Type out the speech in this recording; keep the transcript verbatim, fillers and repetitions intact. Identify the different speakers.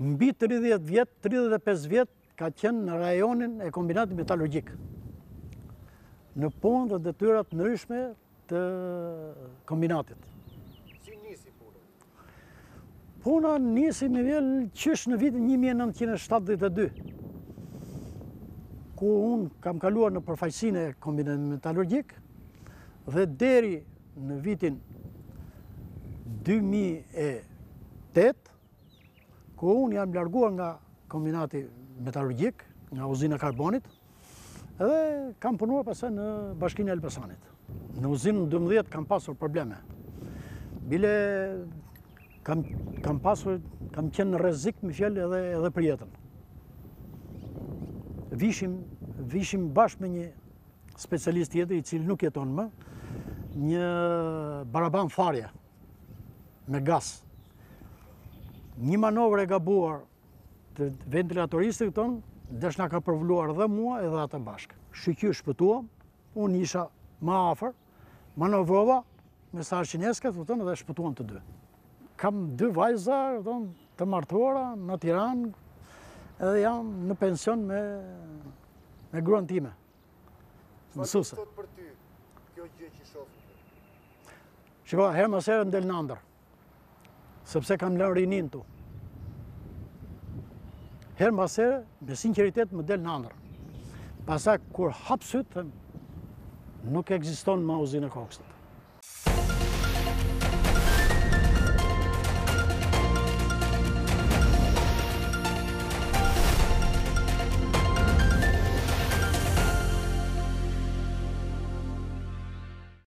Speaker 1: Mbi tridhjetë vjet, tridhjetë e pesë vjet ka qenë në rajonin e kombinatit metalurgjik, në punë dhe detyrat ndryshme të kombinatit.
Speaker 2: Si nisi puna?
Speaker 1: Puna nisi me vjell qysh në vitin një mijë e nëntëqind e shtatëdhjetë e dy, ku unë kam kaluar në përfaqësinë e kombinatit metalurgjik dhe deri në vitin dy mijë e tetë, ku unë jam larguar nga kombinati metalurgjik, nga uzina karbonit, edhe kam punuar pastaj në Bashkinë e Elbasanit. Në uzinën dymbëdhjetë kam pasur probleme. Bile kam, kam pasur, kam qenë në rrezik me fjalë edhe, edhe për jetën. Vishim, vishim bashkë me një specialist tjetër i cili nuk jeton më, një baraban farje me gaz. Një manovër e gabuar të ventilatoristit tonë, desh na ka përvluar dhe mua edhe atë bashkë. Shqyqy shpëtuam, unë isha më afër, manovrova me Sarqineska, thonë, dhe shpëtuam të dy. Kam dy vajza thonë, të martuara në Tiranë, edhe jam në pension me, me gruan time. Mësuese.
Speaker 2: Çfarë thot për ty kjo gjë që shohim?
Speaker 1: Shiko, herë mas herë më del në ëndër, sepse kam lënë rinin tu. Herë mbas here, me sinqeritet më del në ëndër. Pastaj kur hap syt, nuk ekziston më uzinë e koksit.